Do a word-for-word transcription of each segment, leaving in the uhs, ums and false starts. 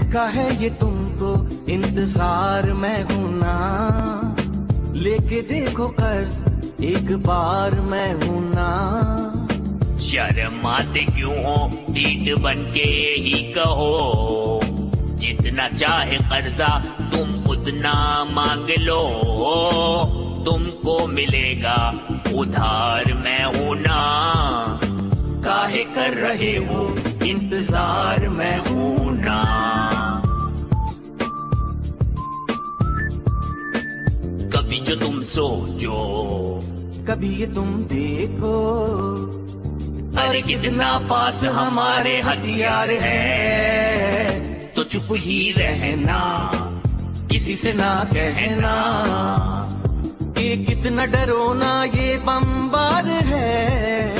किसका है ये तुमको इंतजार मैं हूं ना, लेके देखो कर्ज एक बार मैं हूं ना। शर्म आते क्यों हो, ढीठ बन के ही कहो, जितना चाहे कर्जा तुम उतना मांग लो, तुमको मिलेगा उधार मैं हूं ना। काहे कर रहे हो इंतजार मैं हूं ना। कभी जो तुम सोचो, कभी ये तुम देखो, अरे कितना पास हमारे हथियार है, तो चुप ही रहना, किसी से ना कहना कि कितना डरो ना ये बम्बार है।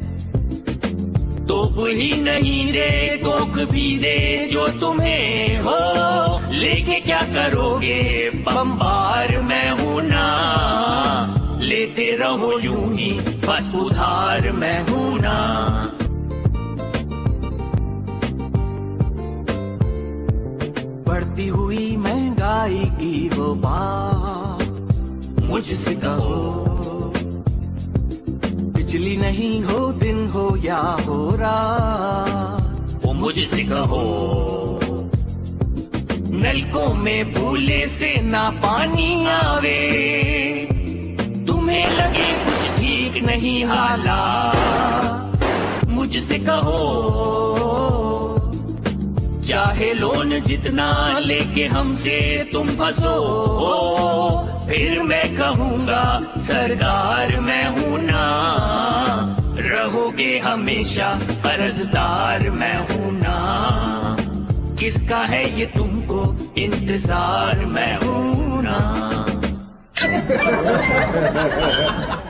तोप ही नहीं रे कोक भी दे जो तुम्हें हो, लेके क्या करोगे बम्बार मैं हूं ना। लेते रहो यूं ही बस उधार मैं हूं ना। बढ़ती हुई महंगाई की वो बात मुझसे कहो, बिजली नहीं हो दिन हो या हो रात, वो मुझसे कहो। नलकों में भूले से ना पानी आवे, तुम्हें लगे कुछ ठीक नहीं हालात, मुझसे कहो। चाहे लोन जितना लेके हमसे तुम फंसो, फिर मैं कहूँगा सरकार मैं हूं ना। रहोगे हमेशा कर्जदार मैं हूं ना। किसका है ये तुमको इंतजार मैं हूं ना।